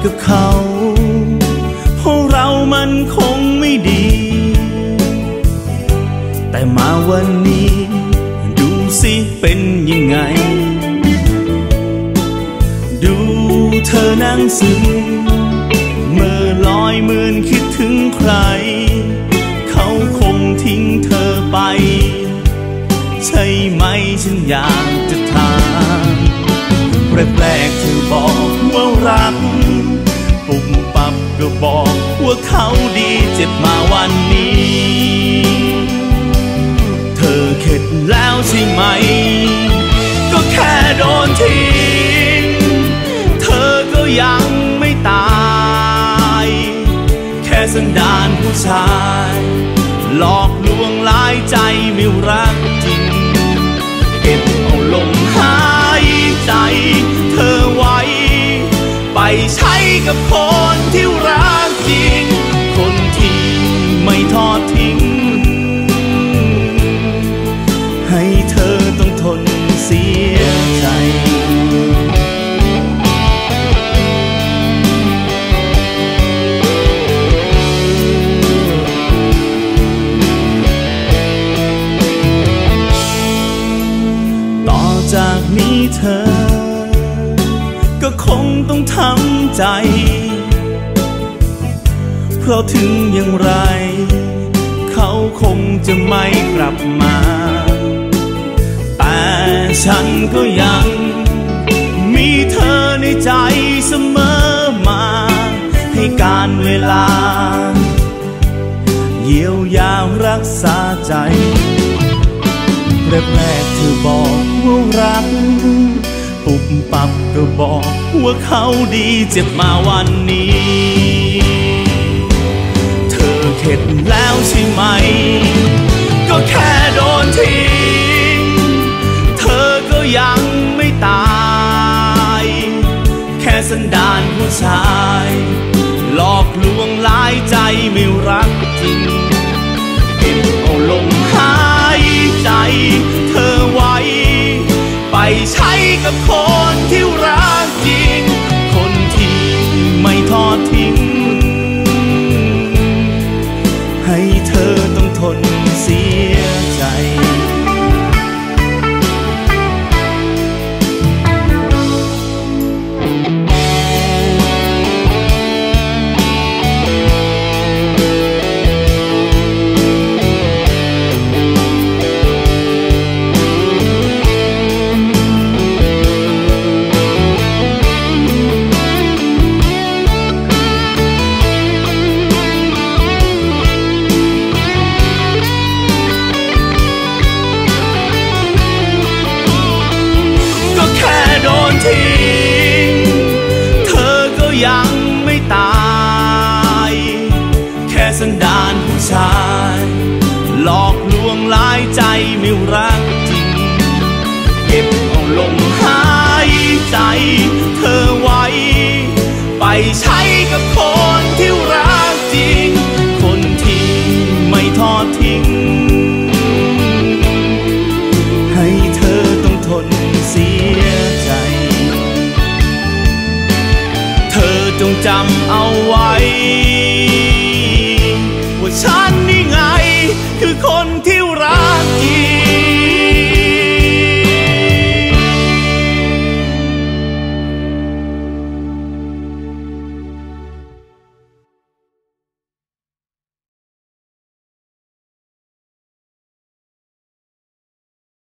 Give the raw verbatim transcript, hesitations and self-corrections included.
กับเขาเพราะเรามันคงไม่ดีแต่มาวันนี้ดูสิเป็นยังไงดูเธอนั่งซึมเมื่อลอยเหมือนคิดถึงใครเขาคงทิ้งเธอไปใช่ไหมฉันอยากจะถามแปลกๆเธอบอกว่ารักปุ๊บปั๊บก็บอกว่าเขาดีเจ็บมาวันนี้เธอเข็ดแล้วใช่ไหมก็แค่โดนทิ้งเธอก็ยังไม่ตายแค่สันดานผู้ชายหลอกลวงหลายใจไม่รักจริงเก็บเอาลมหายใจเธอไว้ไปใช้กับคนที่รักจริงคนที่ไม่ทอดทิ้งให้เธอต้องทนเสียใจต่อจากนี้เธอก็คงต้องทำใจเพราะถึงอย่างไรเขาคงจะไม่กลับมาแต่ฉันก็ยังมีเธอในใจเสมอมาให้การเวลาเยียวยารักษาใจแรกๆเธอบอกว่ารักปุ๊บปั๊บก็บอกว่าเขาดีเจ็บมาวันนี้เธอเข็ดแล้วใช่ไหมก็แค่โดนทิ้งเธอก็ยังไม่ตายแค่สันดานผู้ชายหลอกลวงหลายใจไม่รักจริงเก็บเอาลมหายใจเธอไว้ไปใช้กับคนที่รักจริงคนที่ไม่ทอดทิ้งให้เธอต้องทนเสียใจเธอก็ยังไม่ตายแค่สันดานผู้ชายหลอกลวงหลายใจไม่รักจริงเก็บเอาลมหายใจเธอไว้ไปใช้กับคนที่รักจริงคนที่ไม่ทอดทิ้งให้เธอต้องทนเสียใจจงจำเอาไว้ว่าฉันนี่ไงคือคน